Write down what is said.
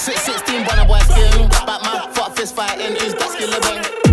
16, Bonner boy skin. Batman, fuck fist fighting. Who's that skiller bang?